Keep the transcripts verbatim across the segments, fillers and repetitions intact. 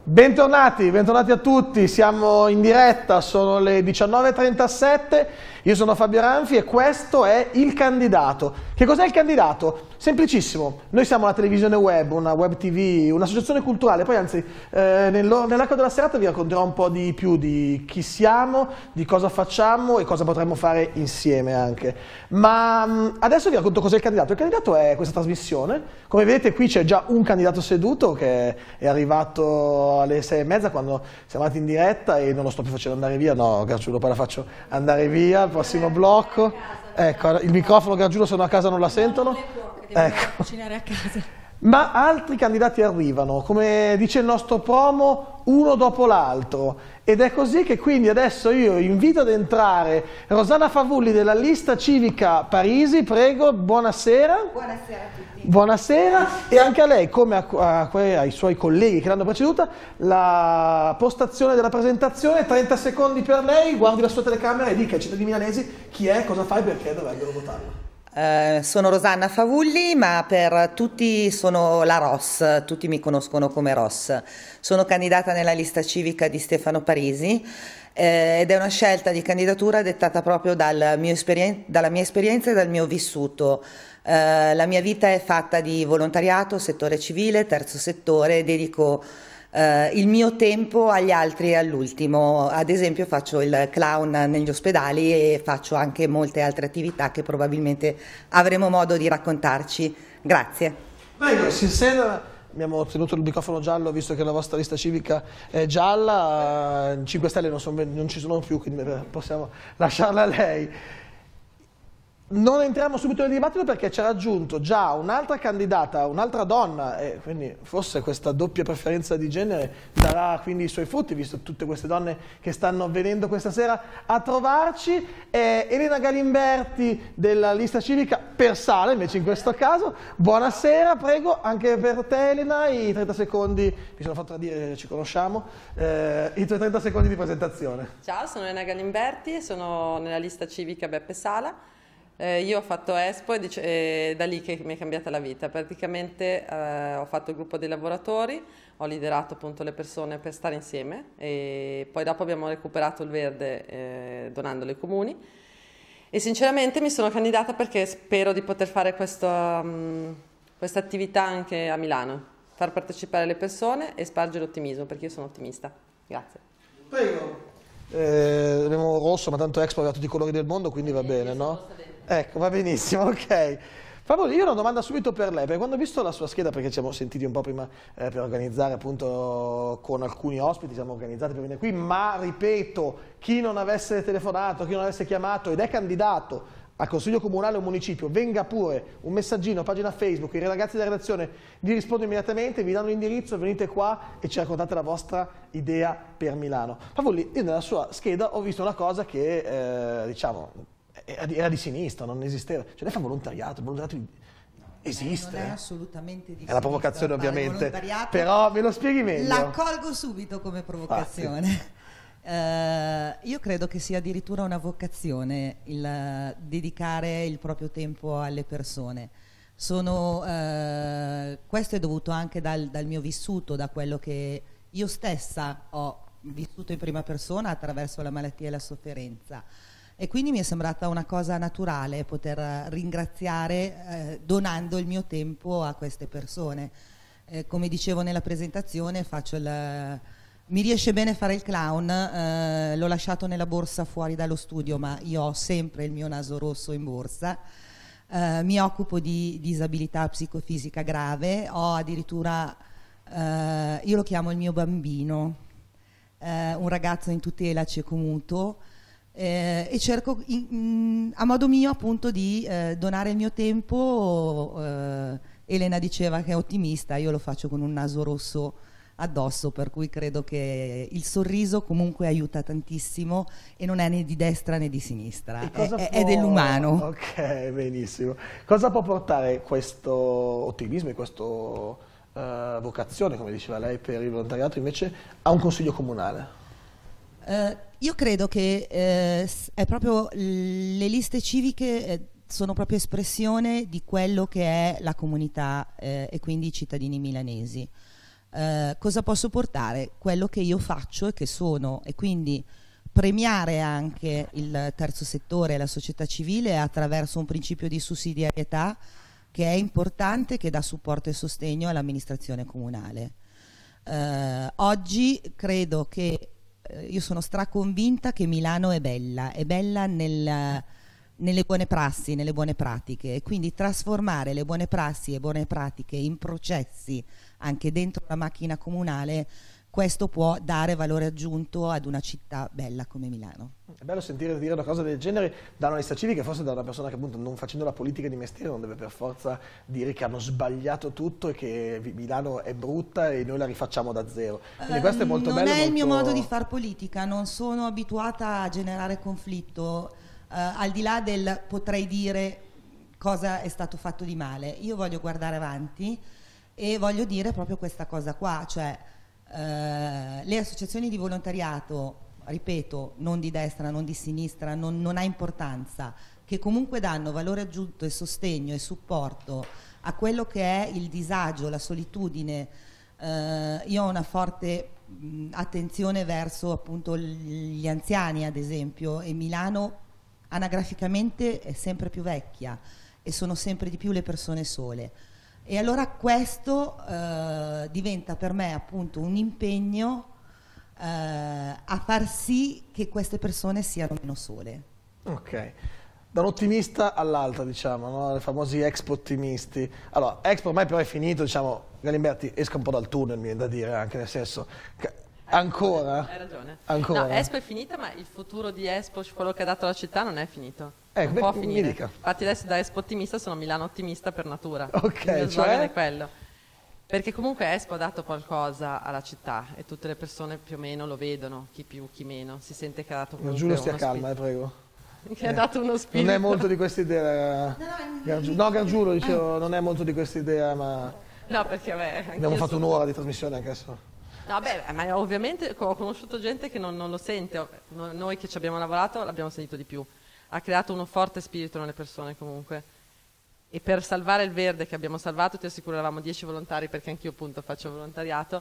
Bentornati, bentornati a tutti, siamo in diretta, sono le diciannove e trentasette, io sono Fabio Ranfi e questo è Il Candidato. Che cos'è Il Candidato? Semplicissimo, noi siamo una televisione web, una web tv, un'associazione culturale, poi anzi eh, nell'arco della serata vi racconterò un po' di più di chi siamo, di cosa facciamo e cosa potremmo fare insieme anche. Ma mh, adesso vi racconto cos'è Il Candidato. Il Candidato è questa trasmissione, come vedete qui c'è già un candidato seduto che è arrivato alle sei e mezza quando siamo andati in diretta e non lo sto più facendo andare via, no Gargiulo, poi la faccio andare via al prossimo blocco. Ecco, il microfono Gargiulo, sono a casa non la sentono. Ecco. Cucinare a casa. Ma altri candidati arrivano, come dice il nostro promo, uno dopo l'altro. Ed è così che quindi adesso io invito ad entrare Rosanna Favulli della lista civica Parisi, prego, buonasera. Buonasera a tutti. Buonasera, e anche a lei, come a, a, ai suoi colleghi che l'hanno preceduta, la postazione della presentazione, trenta secondi per lei, guardi la sua telecamera e dica ai cittadini milanesi chi è, cosa fa e perché dovrebbero votarlo. Uh, sono Rosanna Favulli, ma per tutti sono la Ross, tutti mi conoscono come Ross. Sono candidata nella lista civica di Stefano Parisi eh, ed è una scelta di candidatura dettata proprio dal mio dalla mia esperienza e dal mio vissuto. Uh, la mia vita è fatta di volontariato, settore civile, terzo settore, dedico Uh, il mio tempo agli altri e all'ultimo. Ad esempio faccio il clown negli ospedali e faccio anche molte altre attività che probabilmente avremo modo di raccontarci. Grazie. Prego, si senta. Abbiamo ottenuto il microfono giallo visto che la vostra lista civica è gialla, cinque Stelle non, sono, non ci sono più, quindi possiamo lasciarla a lei. Non entriamo subito nel dibattito perché ci ha raggiunto già un'altra candidata, un'altra donna, e quindi forse questa doppia preferenza di genere darà quindi i suoi frutti, visto tutte queste donne che stanno venendo questa sera a trovarci. È Elena Galimberti della lista civica Persale, invece in questo caso. Buonasera, prego, anche per te Elena, i trenta secondi, mi sono fatto dire, ci conosciamo, eh, i tuoi trenta secondi di presentazione. Ciao, sono Elena Galimberti e sono nella lista civica Beppe Sala. Eh, io ho fatto Espo ed è da lì che mi è cambiata la vita. Praticamente eh, ho fatto il gruppo dei lavoratori, ho liderato appunto le persone per stare insieme e poi dopo abbiamo recuperato il verde eh, donandolo ai comuni e sinceramente mi sono candidata perché spero di poter fare questa um, questa attività anche a Milano, far partecipare le persone e spargere ottimismo, perché io sono ottimista. Grazie. Prego. Eh, abbiamo rosso, ma tanto Expo aveva tutti i colori del mondo, quindi va bene, no? Ecco, va benissimo, ok. Favore, io ho una domanda subito per lei, perché quando ho visto la sua scheda, perché ci siamo sentiti un po' prima eh, per organizzare appunto con alcuni ospiti, siamo organizzati per venire qui, ma ripeto, chi non avesse telefonato, chi non avesse chiamato ed è candidato al Consiglio Comunale o Municipio, venga pure un messaggino, pagina Facebook, i ragazzi della redazione vi rispondono immediatamente, vi danno l'indirizzo, venite qua e ci raccontate la vostra idea per Milano. Favoli, io nella sua scheda ho visto una cosa che, eh, diciamo, era di sinistra, non esisteva. Cioè lei fa volontariato, il volontariato esiste. Non è assolutamente di sinistra. È la provocazione ovviamente, però me lo spieghi meglio. La colgo subito come provocazione. Uh, io credo che sia addirittura una vocazione il uh, dedicare il proprio tempo alle persone. Sono, uh, questo è dovuto anche dal, dal mio vissuto, da quello che io stessa ho vissuto in prima persona attraverso la malattia e la sofferenza. E quindi mi è sembrata una cosa naturale poter ringraziare eh, donando il mio tempo a queste persone. Eh, come dicevo nella presentazione, faccio il, mi riesce bene fare il clown, eh, l'ho lasciato nella borsa fuori dallo studio, ma io ho sempre il mio naso rosso in borsa. Eh, mi occupo di disabilità psicofisica grave, ho addirittura, eh, io lo chiamo il mio bambino, eh, un ragazzo in tutela ciecomuto. Eh, e cerco in, in, a modo mio appunto di eh, donare il mio tempo. eh, Elena diceva che è ottimista, io lo faccio con un naso rosso addosso, per cui credo che il sorriso comunque aiuta tantissimo e non è né di destra né di sinistra, è, può... è dell'umano. Ok, benissimo. Cosa può portare questo ottimismo e questa uh, vocazione, come diceva lei, per il volontariato invece a un consiglio comunale? Uh, io credo che eh, è proprio le liste civiche eh, sono proprio espressione di quello che è la comunità eh, e quindi i cittadini milanesi. Eh, cosa posso portare? Quello che io faccio e che sono, e quindi premiare anche il terzo settore e la società civile attraverso un principio di sussidiarietà che è importante, che dà supporto e sostegno all'amministrazione comunale. Eh, oggi credo che, eh, io sono straconvinta che Milano è bella, è bella nel, nelle buone prassi, nelle buone pratiche, e quindi trasformare le buone prassi e buone pratiche in processi anche dentro la macchina comunale, questo può dare valore aggiunto ad una città bella come Milano. È bello sentire dire una cosa del genere da una lista civica, forse da una persona che appunto non facendo la politica di mestiere non deve per forza dire che hanno sbagliato tutto e che Milano è brutta e noi la rifacciamo da zero. Quindi questo è molto non bello. Non è il molto... mio modo di far politica, non sono abituata a generare conflitto, uh, al di là del potrei dire cosa è stato fatto di male. Io voglio guardare avanti e voglio dire proprio questa cosa qua, cioè uh, le associazioni di volontariato, ripeto, non di destra, non di sinistra, non, non ha importanza, che comunque danno valore aggiunto e sostegno e supporto a quello che è il disagio, la solitudine. Eh, io ho una forte mh, attenzione verso appunto gli anziani, ad esempio, e Milano anagraficamente è sempre più vecchia e sono sempre di più le persone sole. E allora questo eh, diventa per me appunto un impegno Uh, a far sì che queste persone siano meno sole. Ok, da un ottimista all'altra, diciamo, no? I famosi Expo ottimisti. Allora, Expo ormai però è finito, diciamo, Galimberti esca un po' dal tunnel, mi viene da dire, anche nel senso, che ancora? Hai ragione. Ancora? No, Expo è finita, ma il futuro di Expo, quello che ha dato la città, non è finito. Eh, non beh, può mi finire. dica. Infatti adesso da Expo ottimista sono Milano ottimista per natura. Ok, il mio slogan cioè? è quello. Perché comunque Expo ha dato qualcosa alla città e tutte le persone più o meno lo vedono, chi più, chi meno, si sente che ha dato comunque Gargiulo stia uno calma, eh, spirito. prego. Che Eh, ha dato uno spirito. Non è molto di questa idea. Gargiulo, no, Gargiulo, dicevo, non è molto di questa idea, ma No, perché vabbè, abbiamo fatto sono... un'ora di trasmissione anche adesso. No, beh, ma ovviamente ho conosciuto gente che non, non lo sente, noi che ci abbiamo lavorato l'abbiamo sentito di più. Ha creato uno forte spirito nelle persone comunque. E per salvare il verde che abbiamo salvato, ti assicuro, eravamo dieci volontari, perché anch'io appunto faccio volontariato,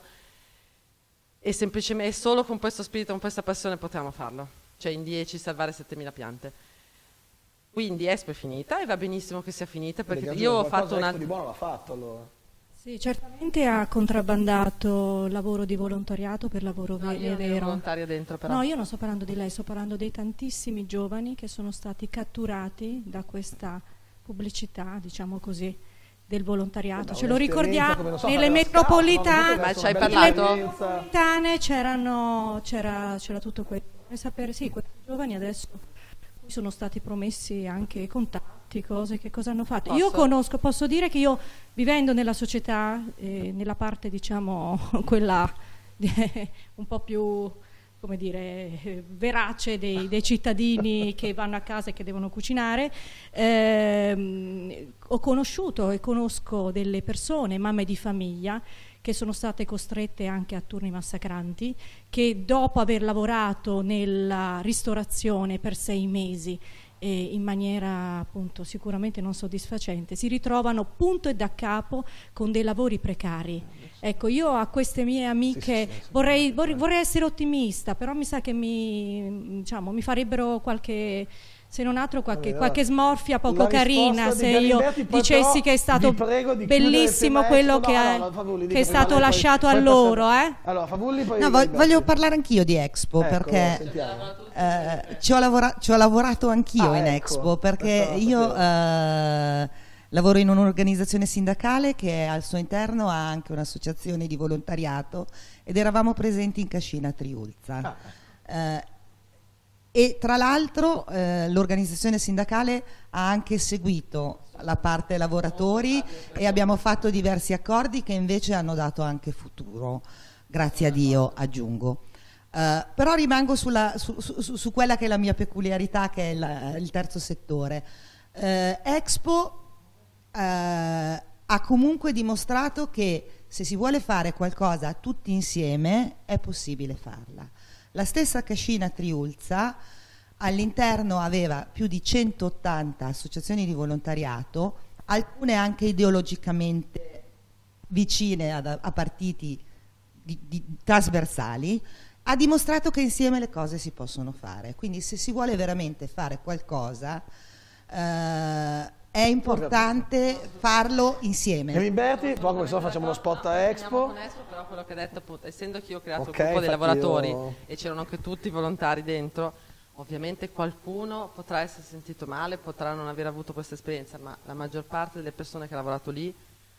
e semplicemente solo con questo spirito, con questa passione potevamo farlo, cioè in dieci salvare settemila piante. Quindi Expo è finita e va benissimo che sia finita, perché Quindi, io ho fatto una... Expo di buono l'ha fatto allora. Sì, certamente ha contrabbandato lavoro di volontariato per lavoro No, io non ero vero. volontaria dentro però. No, io non sto parlando di lei, sto parlando dei tantissimi giovani che sono stati catturati da questa pubblicità, diciamo così, del volontariato. Ce lo ricordiamo, so, nelle no, metropolitane, Ma ci hai nelle parlato? metropolitane c'erano, c'era, c'era tutto questo. E sapere, sì, questi giovani adesso sono stati promessi anche contatti, cose, che cosa hanno fatto. Posso? Io conosco, posso dire che io, vivendo nella società, eh, nella parte diciamo quella un po' più, come dire, verace dei, dei cittadini che vanno a casa e che devono cucinare, ehm, ho conosciuto e conosco delle persone, mamme di famiglia, che sono state costrette anche a turni massacranti, che dopo aver lavorato nella ristorazione per sei mesi e in maniera appunto sicuramente non soddisfacente, si ritrovano punto e da capo con dei lavori precari. Ecco, io a queste mie amiche sì, sì, sì, vorrei, vorrei, vorrei essere ottimista, però mi sa che mi, diciamo, mi farebbero qualche... se non altro qualche, Allora, qualche smorfia poco la carina risposta se di io Galimberti, poi dicessi però che è stato vi prego di chiudere il bellissimo tema quello Expo. che, No, è, no, no, Favulli, che dica è prima stato lei, lasciato poi- a poi loro. passiamo- Eh? Allora, Favulli, poi No, vo- Galimberti. voglio parlare anch'io di Expo, Ecco, perché sentiamo. eh, ci, ho lavora- ci ho lavorato anch'io Ah, in ecco, Expo, perché questo lo io sapevo. eh, lavoro in un'organizzazione sindacale che al suo interno ha anche un'associazione di volontariato ed eravamo presenti in Cascina Triulza. Ah. Eh, e tra l'altro eh, l'organizzazione sindacale ha anche seguito la parte lavoratori e abbiamo fatto diversi accordi che invece hanno dato anche futuro, grazie a Dio, aggiungo. Uh, però rimango sulla, su, su, su quella che è la mia peculiarità, che è la, il terzo settore. Uh, Expo uh, ha comunque dimostrato che se si vuole fare qualcosa tutti insieme è possibile farla. La stessa Cascina Triulza all'interno aveva più di centottanta associazioni di volontariato, alcune anche ideologicamente vicine ad, a partiti di, di, trasversali, ha dimostrato che insieme le cose si possono fare. Quindi se si vuole veramente fare qualcosa, eh, è importante farlo insieme. Galimberti, poi come se no facciamo lo spot a Expo. Con Expo, però quello che ha detto, appunto, essendo che io ho creato Ok, il gruppo dei lavoratori io... e c'erano anche tutti i volontari dentro, ovviamente qualcuno potrà essere sentito male, potrà non aver avuto questa esperienza, ma la maggior parte delle persone che ha lavorato lì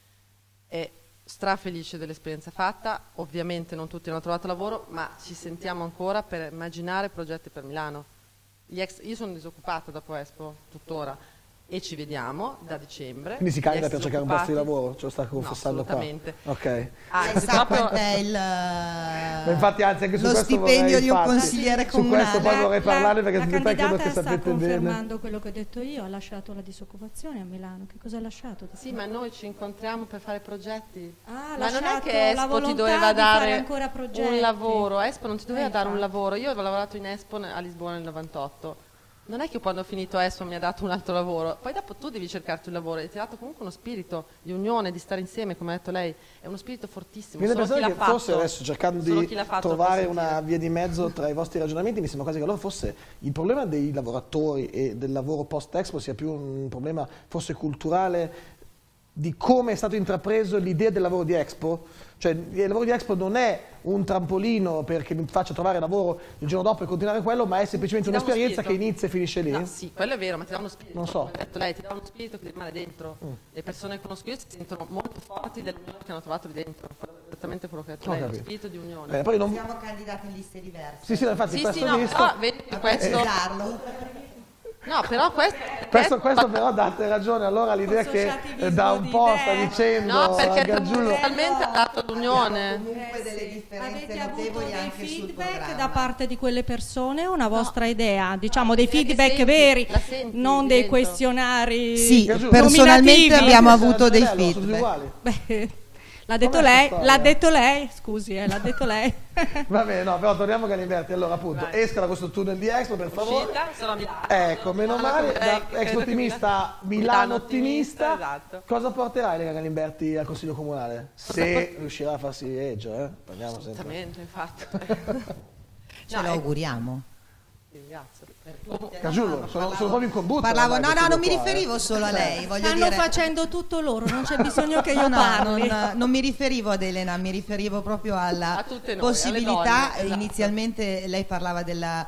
è strafelice dell'esperienza fatta. Ovviamente non tutti hanno trovato lavoro, ma ci sentiamo ancora per immaginare progetti per Milano. Gli ex, io sono disoccupata dopo Expo tuttora e ci vediamo da dicembre. Quindi si candida per cercare un posto di lavoro? Ce lo sta confessando no, assolutamente. qua? Ok. Ah, sa quanto è il, Ma infatti anzi anche su lo questo stipendio vorrei, di un infatti, consigliere su comunale. questo poi vorrei parlare perché la in realtà credo che candidata sta sapete bene. confermando quello che ho detto io, ha lasciato la disoccupazione a Milano. Che cosa ha lasciato? Sì, ma noi ci incontriamo per fare progetti. Ah, ma non è lasciato che la Expo ti volontà doveva di fare dare ancora progetti. un lavoro. Expo non ti doveva Eh, dare un infatti. lavoro. Io avevo lavorato in Expo a Lisbona nel novantotto. Non è che quando ho finito Expo mi ha dato un altro lavoro, poi dopo tu devi cercarti un lavoro e ti ha dato comunque uno spirito di unione, di stare insieme, come ha detto lei, è uno spirito fortissimo. Mi viene Solo da chi pensare l'ha che forse fatto- adesso cercando solo di chi l'ha fatto lo trovare può una sentire. via di mezzo tra i vostri ragionamenti mi sembra quasi che allora forse il problema dei lavoratori e del lavoro post-Expo sia più un problema forse culturale di come è stato intrapreso l'idea del lavoro di Expo. Cioè il lavoro di Expo non è un trampolino perché mi faccia trovare lavoro il giorno dopo e continuare quello, ma è semplicemente Ti dà uno un'esperienza che spirito. inizia e finisce lì. No, sì, quello è vero, ma ti dà uno spirito. Non so. Come ha detto lei, ti dà uno spirito che ti rimane dentro. Mm. Le persone che conosco io si sentono molto forti dell'unione che hanno trovato lì dentro. Esattamente quello che ha detto Ho lei, lo capito. spirito di unione. Bene, poi non... Siamo candidati in liste diverse. Sì, sì, infatti Sì, questo sì, no, visto... però vedi che A questo... precisarlo. No, però questo... Questo, questo però date ragione allora all'idea che Associativismo eh, da un di po' idee. sta dicendo No, perché a Gargiulo talmente ha dato l'unione. Comunque delle differenze Avete avuto notevoli dei anche sul feedback programma. da parte di quelle persone o una vostra idea? Diciamo dei Perché feedback senti, veri, la senti non di dei dentro. questionari Sì, Gargiulo, personalmente nominativi. abbiamo avuto dei Allora, sono tutti feedback. uguali. Beh, l'ha detto Com'è lei, questa l'ha storia? detto lei, scusi, eh, l'ha detto lei. Va bene, no, però torniamo a Galimberti. Allora, appunto, Vai. esca da questo tunnel di Expo, per favore. Uscita, sono a Milano. Ecco, meno Milano male, come lei, da che ex credo che ottimista a Milano- Milano ottimista. Esatto. Cosa porterà Lega Galimberti al Consiglio Comunale? Se riuscirà a farsi reggio, eh? Parliamo sempre. Esattamente, infatti. Ce No, lo ecco, auguriamo. ti ringrazio. Eh, Gargiulo, sono, sono proprio in combutta. Parlavo, ormai no, no, questi non mi due qua, eh. riferivo solo a lei, voglio Stanno dire. facendo tutto loro, non c'è bisogno che io No, no, parli. non, non mi riferivo ad Elena, mi riferivo proprio alla A tutte noi, possibilità. alle donne, esatto. Inizialmente lei parlava della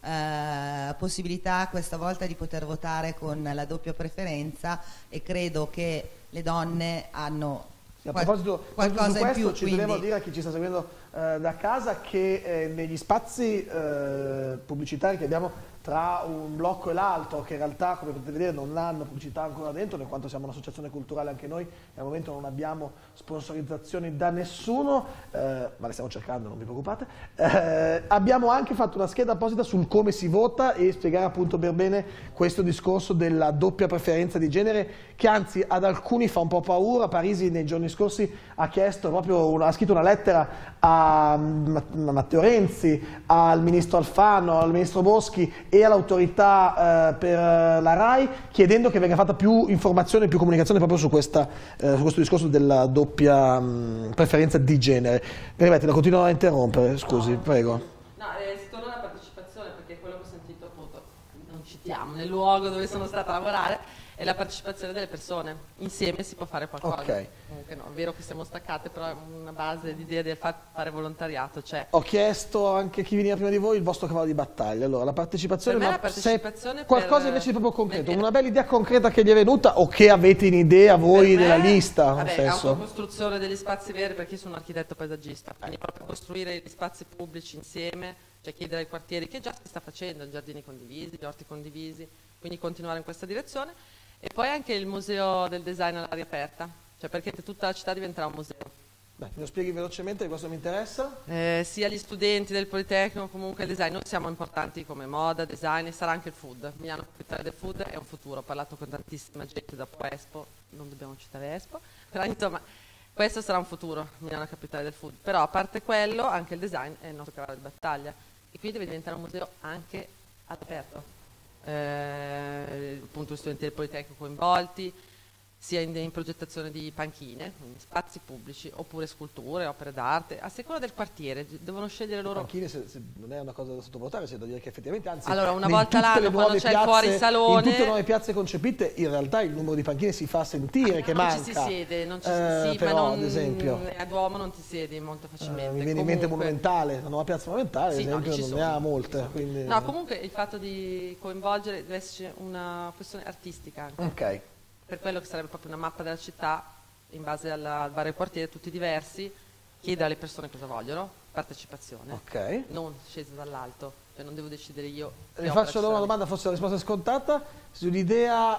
eh, possibilità questa volta di poter votare con la doppia preferenza e credo che le donne hanno Sì, a qual- proposito, qualcosa su in questo più. ci Quindi tenevo a dire a chi ci sta seguendo eh, da casa che eh, negli spazi eh, pubblicitari che abbiamo tra un blocco e l'altro, che in realtà come potete vedere non hanno pubblicità ancora dentro, in quanto siamo un'associazione culturale anche noi, e al momento non abbiamo sponsorizzazioni da nessuno, eh, ma le stiamo cercando, non vi preoccupate. Eh, abbiamo anche fatto una scheda apposita sul come si vota e spiegare appunto per bene questo discorso della doppia preferenza di genere, che anzi ad alcuni fa un po' paura. Parisi nei giorni scorsi ha chiesto proprio una, ha scritto una lettera a, a Matteo Renzi, al ministro Alfano, al ministro Boschi e all'autorità eh, per la RAI, chiedendo che venga fatta più informazione, più comunicazione proprio su, questa, eh, su questo discorso della doppia mh, preferenza di genere. Ripeto, la continuo a interrompere, scusi, no, prego. No, eh, si torna alla partecipazione, perché quello che ho sentito appunto, non citiamo, nel luogo dove sono stata a lavorare, è la partecipazione delle persone. Insieme si può fare qualcosa. Ok. Comunque no, è vero che siamo staccate, però è una base di idea del fa- fare volontariato c'è. Ho chiesto anche a chi veniva prima di voi il vostro cavallo di battaglia. Allora, la partecipazione, Per me ma la partecipazione se qualcosa per- invece di proprio concreto, per- una bella idea concreta che gli è venuta o che avete in idea voi Per me, della lista? Vabbè, nel senso. autocostruzione degli spazi veri, perché io sono un architetto paesaggista, quindi proprio costruire gli spazi pubblici insieme, cioè chiedere ai quartieri, che già si sta facendo, i giardini condivisi, gli orti condivisi, quindi continuare in questa direzione. E poi anche il museo del design all'aria aperta, cioè perché tutta la città diventerà un museo. Beh, me lo spieghi velocemente, questo mi interessa. Eh, sia gli studenti del Politecnico, comunque il design, noi siamo importanti come moda, design, e sarà anche il food. Milano capitale del food è un futuro, ho parlato con tantissima gente dopo Expo, non dobbiamo citare Expo, però insomma questo sarà un futuro, Milano capitale del food. Però a parte quello anche il design è il nostro cavallo di battaglia e quindi deve diventare un museo anche all'aperto. Eh, appunto gli studenti del Politecnico coinvolti, sia in, in progettazione di panchine, quindi spazi pubblici, oppure sculture, opere d'arte, a seconda del quartiere, devono scegliere loro. Le panchine se, se non è una cosa da sottovalutare, c'è da dire che effettivamente, anzi, allora una in volta tutte le l'anno, nuove quando c'è il piazze- fuori salone, in tutte le nuove piazze concepite, in realtà il numero di panchine si fa sentire, che non manca. ci si siede, non ci Eh, sì, però, ma non, ad esempio, a Duomo non ti siedi molto facilmente. Eh, mi viene in mente Comunque- Monumentale, la nuova piazza Monumentale, Sì, ad no, esempio, ci non sono, ne ha ci molte. sono. Quindi... No, comunque il fatto di coinvolgere deve esserci una questione artistica anche. Ok. Per quello che sarebbe proprio una mappa della città, in base alla- al vario quartiere, tutti diversi, chiedere alle persone cosa vogliono, partecipazione, Ok. non scesa dall'alto, cioè non devo decidere io. che Le opera faccio ci allora una sarà. domanda, forse la risposta è scontata, sull'idea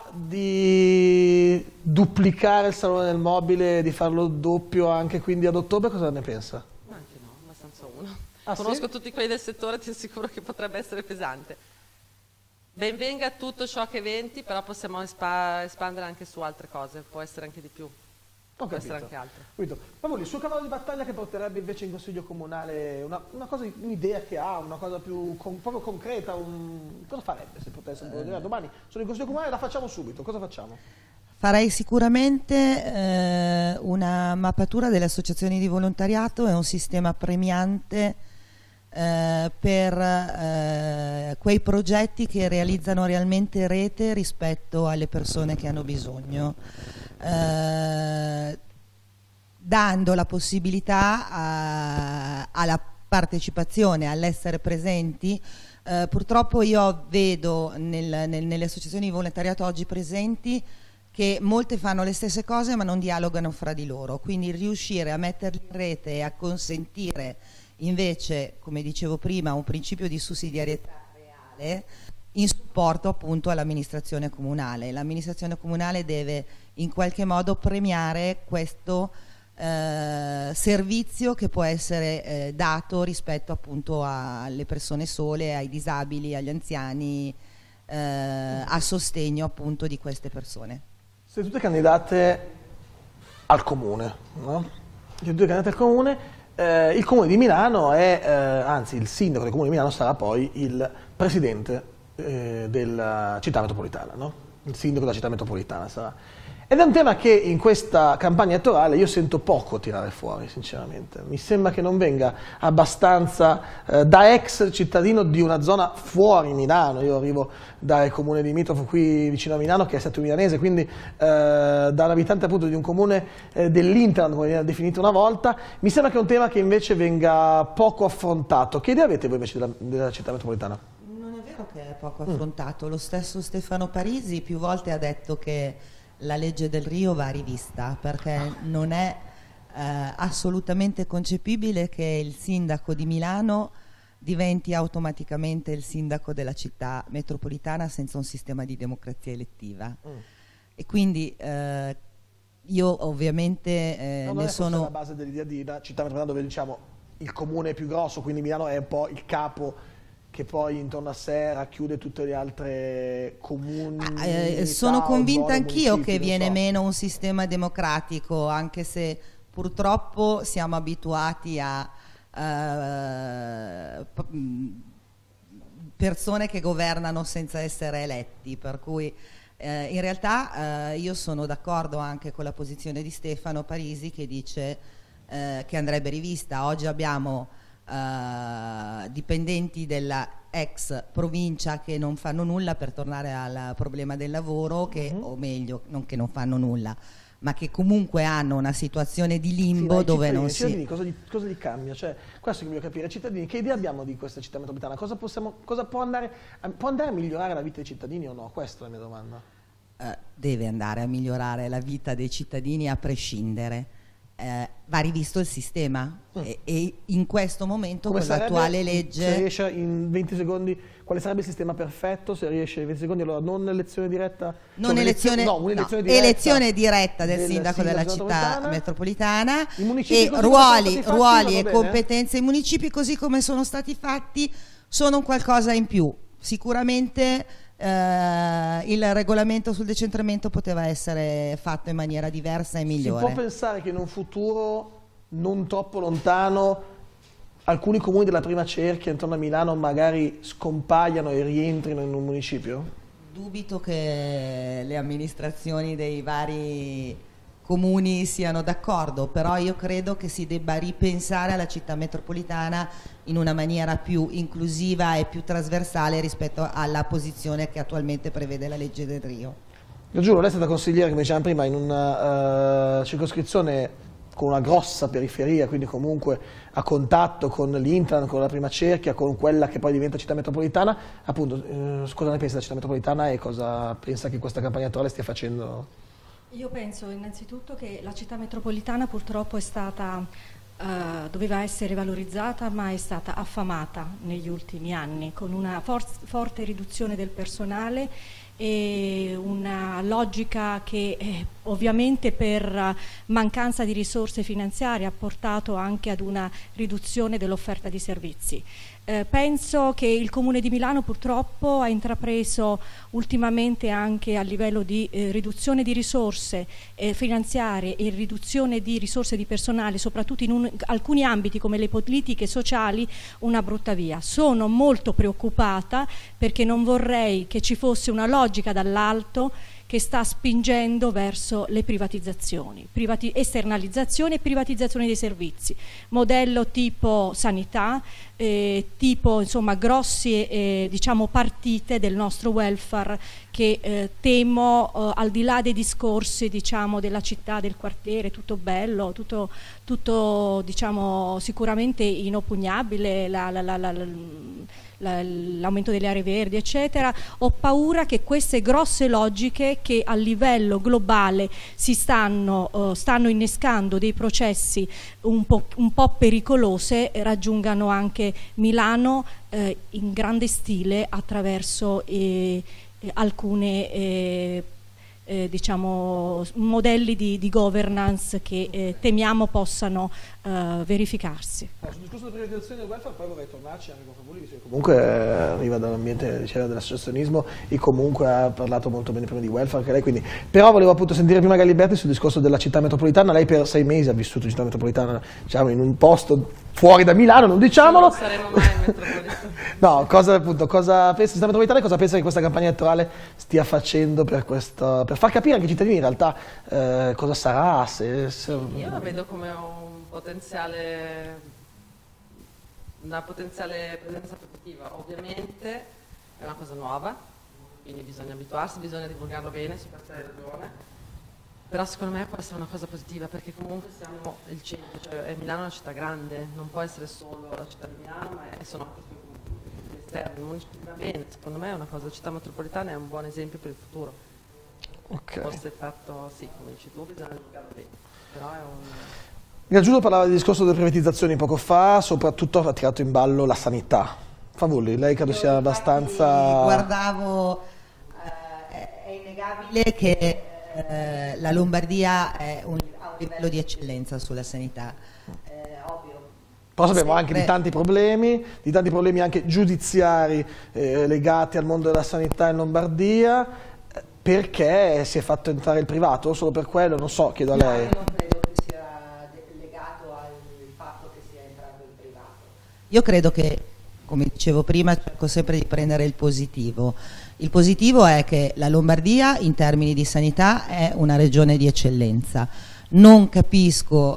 di duplicare il Salone del Mobile, di farlo doppio anche quindi ad ottobre, cosa ne pensa? Ma anche no, abbastanza uno. Ah, Conosco sì? tutti quelli del settore, ti assicuro che potrebbe essere pesante. Ben venga tutto ciò che eventi, però possiamo espa- espandere anche su altre cose, può essere anche di più, Ho può essere capito. anche altro. Capito. Ma vuole il suo cavallo di battaglia che porterebbe invece in consiglio comunale una, una cosa, un'idea che ha, una cosa più con- proprio concreta, un... cosa farebbe se potesse uh, domani? Sono in consiglio comunale, la facciamo subito, cosa facciamo? Farei sicuramente eh, una mappatura delle associazioni di volontariato e un sistema premiante eh, per eh, quei progetti che realizzano realmente rete rispetto alle persone che hanno bisogno, eh, dando la possibilità a, alla partecipazione, all'essere presenti. Eh, purtroppo io vedo nel, nel, nelle associazioni di volontariato oggi presenti che molte fanno le stesse cose ma non dialogano fra di loro, quindi riuscire a metterli in rete e a consentire invece, come dicevo prima, un principio di sussidiarietà reale in supporto appunto all'amministrazione comunale. L'amministrazione comunale deve in qualche modo premiare questo eh, servizio che può essere eh, dato rispetto appunto alle persone sole, ai disabili, agli anziani, eh, a sostegno appunto di queste persone. Siete tutte candidate al comune, no? Siete tutte candidate al comune. Eh, il comune di Milano è, eh, anzi il sindaco del comune di Milano sarà poi il presidente eh, della città metropolitana, no? Il sindaco della città metropolitana sarà. Ed è un tema che in questa campagna elettorale io sento poco tirare fuori, sinceramente. Mi sembra che non venga abbastanza, eh, da ex cittadino di una zona fuori Milano, io arrivo dal comune limitrofo qui vicino a Milano che è stato milanese, quindi eh, da un abitante appunto di un comune eh, dell'Interland, come viene definito una volta, mi sembra che è un tema che invece venga poco affrontato. Che idea avete voi invece della, della città metropolitana? Non è vero che è poco affrontato, lo stesso Stefano Parisi più volte ha detto che la legge del Rio va rivista perché non è eh, assolutamente concepibile che il sindaco di Milano diventi automaticamente il sindaco della città metropolitana senza un sistema di democrazia elettiva. Mm. E quindi eh, io ovviamente eh, no, ne non è sono... la base dell'idea di una città metropolitana dove diciamo il comune è più grosso, quindi Milano è un po' il capo che poi intorno a sé racchiude tutte le altre comuni. Eh, sono convinta anch'io che viene so. meno un sistema democratico, anche se purtroppo siamo abituati a uh, persone che governano senza essere eletti, per cui eh, in realtà eh, io sono d'accordo anche con la posizione di Stefano Parisi che dice eh, che andrebbe rivista. Oggi abbiamo Uh, dipendenti della ex provincia che non fanno nulla, per tornare al problema del lavoro, che, mm-hmm. o meglio, non che non fanno nulla, ma che comunque hanno una situazione di limbo sì, dove non si... cittadini, cosa gli, cosa gli cambia? Cioè, questo che voglio capire, cittadini, che idea abbiamo di questa città metropolitana? Cosa, possiamo, cosa può, andare a, può andare a migliorare la vita dei cittadini o no? Questa è la mia domanda. Uh, deve andare a migliorare la vita dei cittadini a prescindere. Eh, va rivisto il sistema mm. e, e in questo momento come con l'attuale legge se riesce in venti secondi quale sarebbe il sistema perfetto se riesce in venti secondi allora non elezione diretta non cioè elezione, no, un'elezione no, diretta, elezione diretta del, del sindaco della città metropolitana, metropolitana e ruoli, ruoli e competenze ai municipi così come sono stati fatti sono un qualcosa in più. Sicuramente Uh, il regolamento sul decentramento poteva essere fatto in maniera diversa e migliore. Si può pensare che in un futuro non troppo lontano alcuni comuni della prima cerchia intorno a Milano magari scompaiano e rientrino in un municipio? Dubito che le amministrazioni dei vari comuni siano d'accordo, però io credo che si debba ripensare alla città metropolitana in una maniera più inclusiva e più trasversale rispetto alla posizione che attualmente prevede la legge Del Rio. Io giuro, lei è stata consigliere, come dicevamo prima, in una uh, circoscrizione con una grossa periferia, quindi comunque a contatto con l'Interland, con la prima cerchia, con quella che poi diventa città metropolitana. Appunto, eh, cosa ne pensa della città metropolitana e cosa pensa che questa campagna elettorale stia facendo? Io penso innanzitutto che la città metropolitana purtroppo è stata, eh, doveva essere valorizzata, ma è stata affamata negli ultimi anni, con una for- forte riduzione del personale e una logica che eh, ovviamente per mancanza di risorse finanziarie ha portato anche ad una riduzione dell'offerta di servizi. Eh, penso che il Comune di Milano purtroppo ha intrapreso ultimamente anche a livello di eh, riduzione di risorse eh, finanziarie e riduzione di risorse di personale, soprattutto in un, alcuni ambiti come le politiche sociali, una brutta via. Sono molto preoccupata perché non vorrei che ci fosse una logica dall'alto che sta spingendo verso le privatizzazioni, privati- esternalizzazione e privatizzazione dei servizi, modello tipo sanità, eh, tipo insomma grossi eh, diciamo partite del nostro welfare che eh, temo eh, al di là dei discorsi diciamo della città, del quartiere, tutto bello, tutto, tutto diciamo sicuramente inoppugnabile, la, la, la, la, la, l'aumento delle aree verdi eccetera. Ho paura che queste grosse logiche che a livello globale si stanno, uh, stanno innescando dei processi un po', un po' pericolose raggiungano anche Milano eh, in grande stile attraverso eh, eh, alcune eh, Eh, diciamo modelli di, di governance che eh, temiamo possano eh, verificarsi. Sul discorso della privatizzazione del welfare poi vorrei tornarci anche con Favulli, visto che comunque eh, arriva dall'ambiente, diceva, dell'associazionismo e comunque ha parlato molto bene prima di welfare che lei, quindi. Però volevo appunto sentire prima Galiberti sul discorso della città metropolitana. Lei per sei mesi ha vissuto in città metropolitana, diciamo in un posto fuori da Milano, non diciamolo. Non saremo mai in metropolitana. No, cosa, appunto, cosa pensa di città metropolitana e cosa pensa che questa campagna elettorale stia facendo per, questo, per far capire anche ai cittadini in realtà eh, cosa sarà? Se, se... Io la vedo come un potenziale, una potenziale presenza positiva. Ovviamente è una cosa nuova, quindi bisogna abituarsi, bisogna divulgarlo bene, su questa hai ragione. Però secondo me può essere una cosa positiva perché comunque siamo il centro, cioè Milano è una città grande, non può essere solo la città di Milano, ma è, sono anche gli esterni, non ci va bene. Secondo me è una cosa, la città metropolitana è un buon esempio per il futuro. Okay. Forse fatto, sì, come dici tu, bisogna divulgarlo bene, però è un... Giulio parlava del discorso delle privatizzazioni poco fa, soprattutto ha tirato in ballo la sanità. Favulli, lei credo sia abbastanza... Guardavo, eh, è innegabile che eh, la Lombardia è un, ha un livello di eccellenza sulla sanità, eh, ovvio. Però sappiamo Sempre... anche di tanti problemi, di tanti problemi anche giudiziari eh, legati al mondo della sanità in Lombardia, perché si è fatto entrare il privato, solo per quello, non so, chiedo a lei. No, io non credo che sia legato al fatto che sia entrato il privato. Io credo che, come dicevo prima, cerco sempre di prendere il positivo. Il positivo è che la Lombardia in termini di sanità è una regione di eccellenza. Non capisco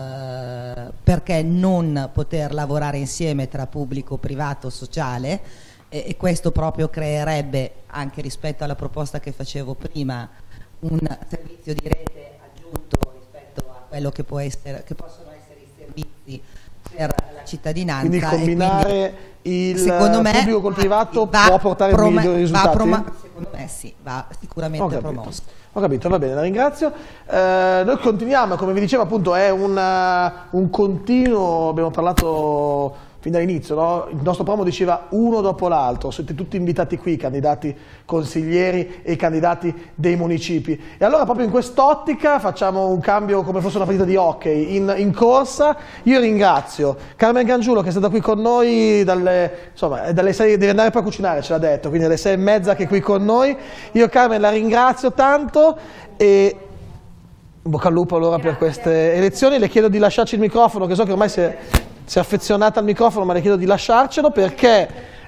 eh, perché non poter lavorare insieme tra pubblico, privato, sociale, e, e questo proprio creerebbe, anche rispetto alla proposta che facevo prima, un servizio di rete aggiunto rispetto a quello che, può essere, che possono essere i servizi per la cittadinanza. Quindi combinare quindi, il me, pubblico col privato va, può portare prom- migliori risultati? Va secondo me sì, va sicuramente promosso. Ho capito, va bene, la ringrazio. Eh, noi continuiamo, come vi dicevo appunto è una, un continuo, abbiamo parlato fin dall'inizio, no? Il nostro promo diceva uno dopo l'altro, siete tutti invitati qui, candidati consiglieri e candidati dei municipi. E allora proprio in quest'ottica facciamo un cambio come fosse una partita di hockey in, in corsa. Io ringrazio Carmen Gangiulo che è stata qui con noi, dalle, insomma, dalle sei, deve andare poi a cucinare, ce l'ha detto, quindi alle sei e mezza che è qui con noi. Io Carmen la ringrazio tanto e in bocca al lupo allora per queste elezioni. Le chiedo di lasciarci il microfono, che so che ormai si è... si è affezionata al microfono, ma le chiedo di lasciarcelo perché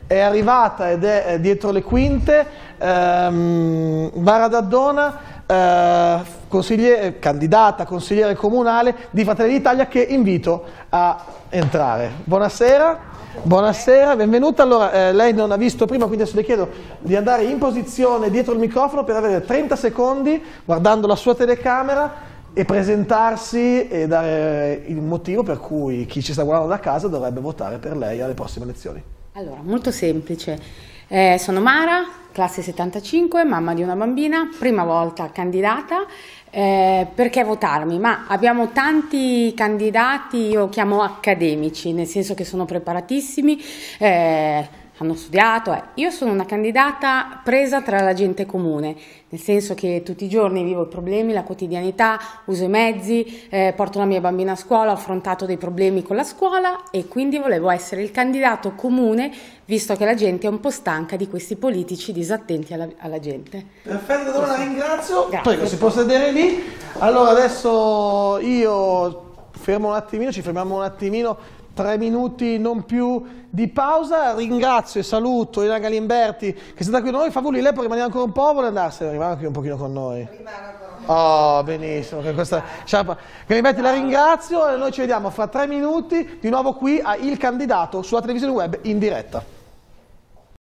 è arrivata ed è dietro le quinte, ehm, Mara D'Addona, eh, consigliere, candidata consigliere comunale di Fratelli d'Italia, che invito a entrare. Buonasera, buonasera, benvenuta. Allora, eh, lei non ha visto prima, quindi adesso le chiedo di andare in posizione dietro il microfono per avere trenta secondi, guardando la sua telecamera, e presentarsi e dare il motivo per cui chi ci sta guardando da casa dovrebbe votare per lei alle prossime elezioni. Allora, molto semplice. Eh, sono Mara, classe settantacinque, mamma di una bambina, prima volta candidata. Eh, perché votarmi? Ma abbiamo tanti candidati, io chiamo accademici, nel senso che sono preparatissimi, eh, hanno studiato. Eh. Io sono una candidata presa tra la gente comune, nel senso che tutti i giorni vivo i problemi, la quotidianità, uso i mezzi, eh, porto la mia bambina a scuola, ho affrontato dei problemi con la scuola e quindi volevo essere il candidato comune, visto che la gente è un po' stanca di questi politici disattenti alla, alla gente. Perfetto, allora la ringrazio. Grazie. Prego, si può sedere lì. Allora adesso io fermo un attimino, ci fermiamo un attimino, tre minuti non più di pausa. Ringrazio e saluto Elena Galimberti che è stata qui con noi. Favulli, lei può rimanere ancora un po' o vuole andarsene? Rimane qui un pochino con noi. Oh, benissimo, che questa sciarpa. Galimberti, la ringrazio e noi ci vediamo fra tre minuti di nuovo qui a Il Candidato sulla televisione web in diretta.